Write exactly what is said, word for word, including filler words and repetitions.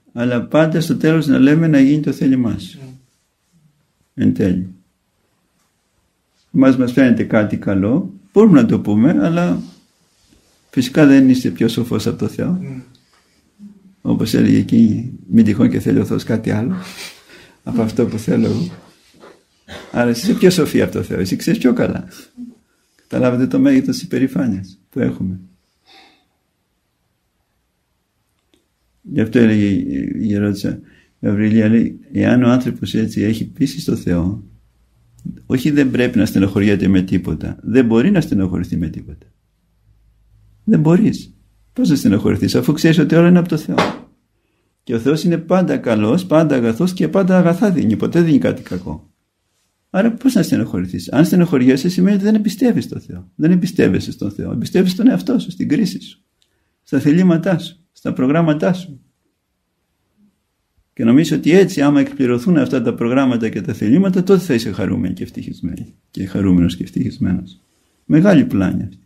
αλλά πάντα στο τέλος να λέμε να γίνει το θέλημά σου. Mm. Εν τέλει. Μας μας φαίνεται κάτι καλό, μπορούμε να το πούμε, αλλά φυσικά δεν είστε πιο σοφός από το Θεό. Mm. Όπως έλεγε εκεί, μην τυχόν και θέλει ο Θεός κάτι άλλο από αυτό που θέλω εγώ. Άρα εσύ είσαι πιο σοφή από το Θεό, εσύ ξέρεις πιο καλά. Καταλάβετε το μέγεθος της υπερηφάνειας που έχουμε. Γι' αυτό έλεγε η ερώτηση Γαβριλία, λέει, εάν ο άνθρωπος έτσι έχει πίστη στο Θεό, όχι δεν πρέπει να στενοχωριέται με τίποτα, δεν μπορεί να στενοχωρηθεί με τίποτα. Δεν μπορείς. Πώς να στενοχωρηθείς αφού ξέρεις ότι όλα είναι από το Θεό. Και ο Θεός είναι πάντα καλός, πάντα αγαθός και πάντα αγαθά δίνει, ποτέ δίνει κάτι κακό. Άρα πώς να στενοχωρηθείς? Αν στενοχωριέσαι σημαίνει ότι δεν εμπιστεύεις στον Θεό. Δεν εμπιστεύεσαι στον Θεό. Εμπιστεύεις τον εαυτό σου, στην κρίση σου, στα θελήματά σου, στα προγράμματά σου. Και νομίζω ότι έτσι άμα εκπληρωθούν αυτά τα προγράμματα και τα θελήματα, τότε θα είσαι χαρούμενοι και ευτυχισμένοι. Και χαρούμενος και ευτυχισμένος. Μεγάλη πλάνη αυτή.